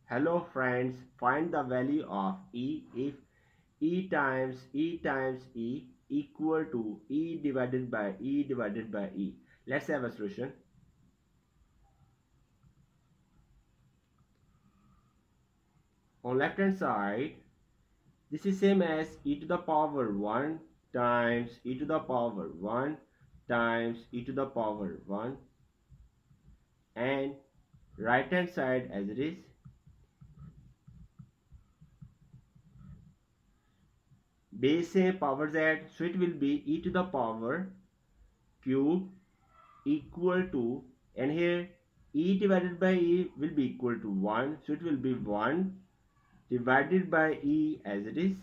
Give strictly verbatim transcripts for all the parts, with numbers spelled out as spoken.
Hello friends, find the value of E if E times E times E equal to E divided by E divided by E. Let's have a solution. On left hand side, this is same as e to the power one times e to the power one times e to the power one, and right hand side as it is base है power z, so it will be e to the power cube equal to, and here e divided by e will be equal to one, so it will be one divided by e as it is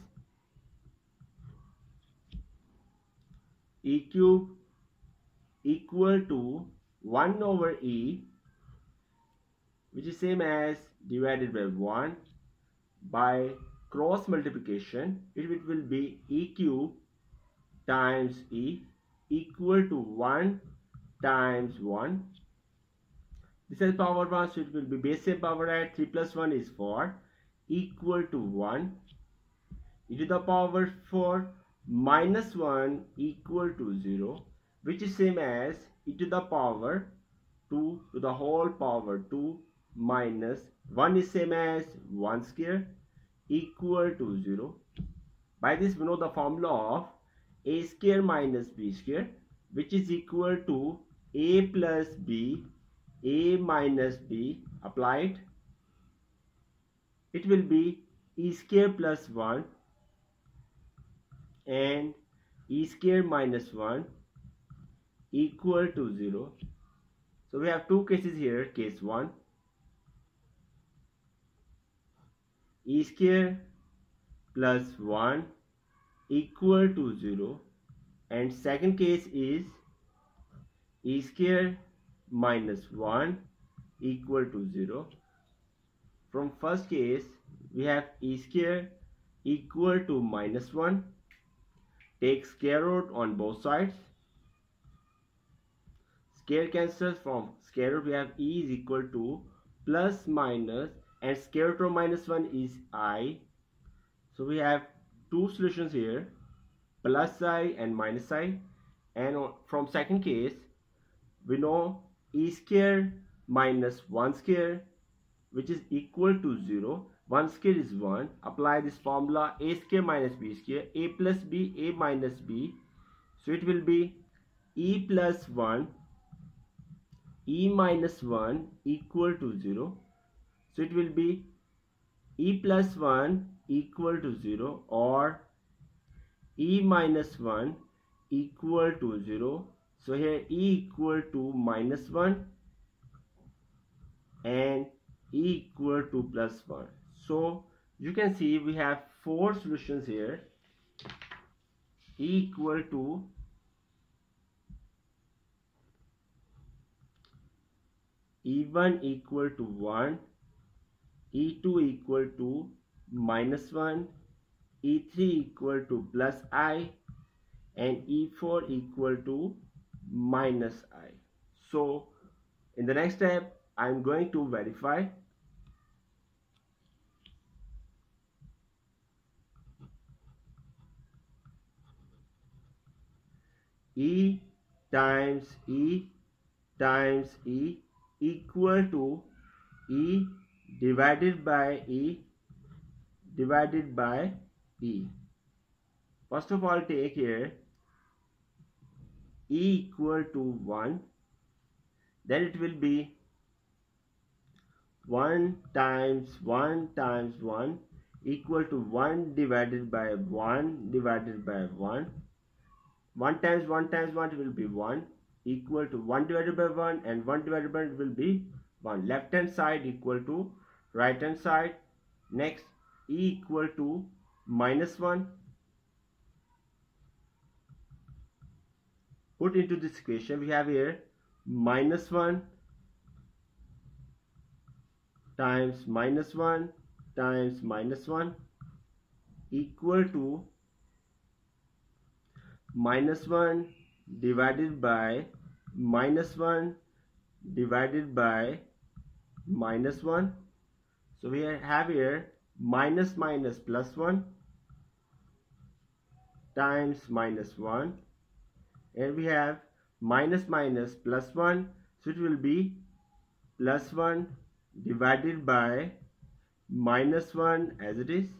e cube equal to one over e, which is same as divided by one. By cross multiplication it will be e cube times e equal to one times one. This is power one, so it will be base same power at three plus one is four equal to one. E to the power four minus one equal to zero, which is same as e to the power two to the whole power two minus one is same as one square equal to zero. By this we know the formula of a square minus b square, which is equal to a plus b, a minus b applied. It will be e square plus one and e square minus one equal to zero. So we have two cases here. Case one, e square plus one equal to zero, and second case is e square minus one equal to zero. From first case we have e square equal to minus one, take square root on both sides, square cancels, from square root we have e is equal to plus minus, and square root of minus one is I. So we have two solutions here, plus I and minus I. And from second case we know e square minus one square, which is equal to zero. One square is one. Apply this formula, a square minus b square, a plus b, a minus b. So it will be e plus one, e minus one equal to zero. So it will be e plus one equal to zero, or e minus one equal to zero. So here e equal to minus one and e equal to plus one. So you can see we have four solutions here. E equal to e one equal to one, e two equal to minus one, e three equal to plus I, and e four equal to minus I. So in the next step I am going to verify. E times E times E equal to E divided by E divided by E. First of all, take here E equal to one, then it will be one times one times one equal to one divided by one divided by one. one times one times one will be one equal to one divided by one, and one divided by one will be one. Left hand side equal to right hand side. Next, e equal to minus one. Put into this equation, we have here minus one times minus one times minus one equal to minus one divided by minus one divided by minus one. So we have here minus minus plus one times minus one, and we have minus minus plus one, so it will be plus one divided by minus one as it is.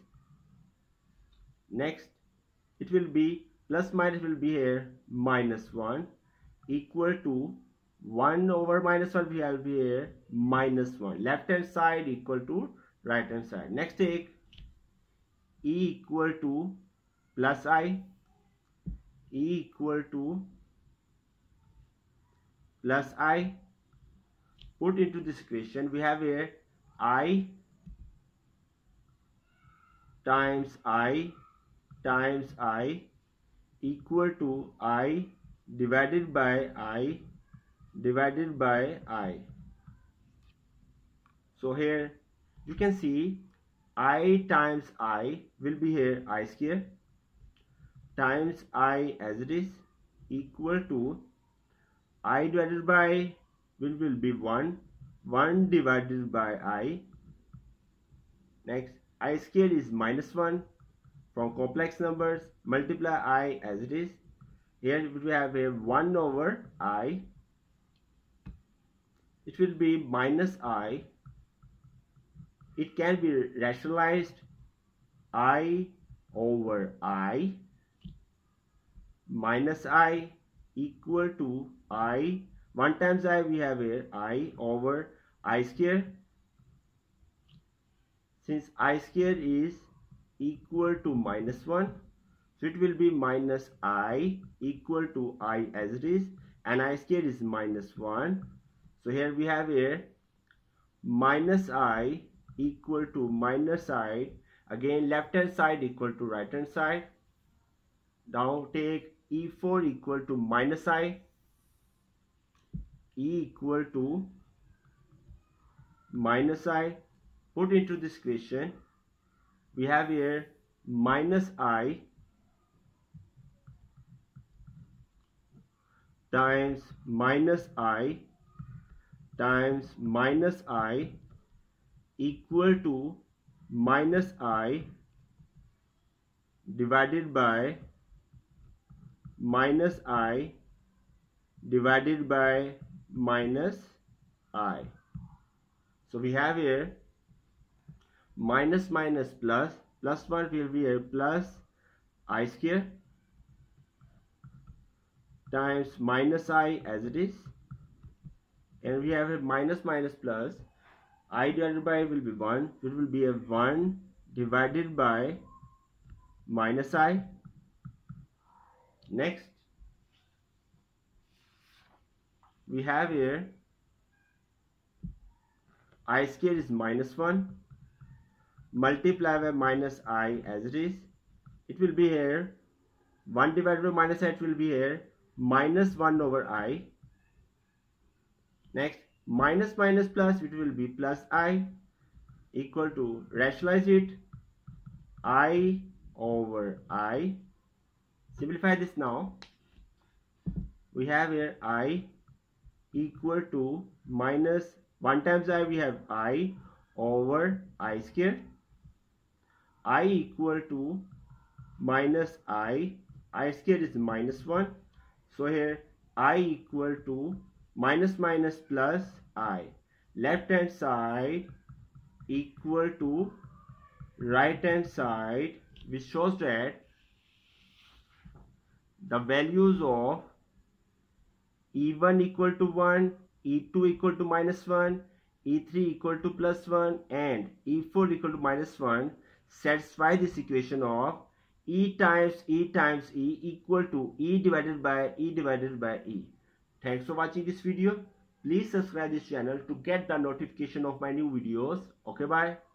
Next, it will be plus minus will be here minus one equal to one over minus one, we have here minus one. Left hand side equal to right hand side. Next, take E equal to plus I, E equal to plus I. Put into this equation, we have here I times I times I equal to I divided by I divided by I. So here you can see I times I will be here I square times I as it is equal to I divided by will, will be one, one divided by I. Next, I square is minus one. From complex numbers, multiply I as it is. Here we have a one over I. It will be minus I. It can be rationalized I over I minus I equal to I. one times I we have here I over I square. Since I square is equal to minus one, so it will be minus I equal to I as it is, and I square is minus one. So here we have here minus I equal to minus I. Again, left hand side equal to right hand side. Now take E four equal to minus I, E equal to minus I. Put into this equation, we have here minus I times minus I times minus I equal to minus I divided by minus I divided by minus I. So we have here minus minus plus, plus one will be here plus I square times minus I as it is, and we have a minus minus plus, I divided by will be one, it will be a one divided by minus I. Next, we have here I square is minus one, multiply by minus I as it is, it will be here one divided by minus I, it will be here minus one over I. Next, minus minus plus, it will be plus I equal to, rationalize it, I over I. Simplify this now. We have here I equal to minus one times I, we have I over I square. I equal to minus I, I square is minus one. So here I equal to minus minus plus I. Left hand side equal to right hand side, which shows that the values of E one equal to one, E two equal to minus one, E three equal to plus one, and E four equal to minus one satisfy this equation of E times E times E equal to E divided by E divided by E. Thanks for watching this video. Please subscribe this channel to get the notification of my new videos. Okay, bye.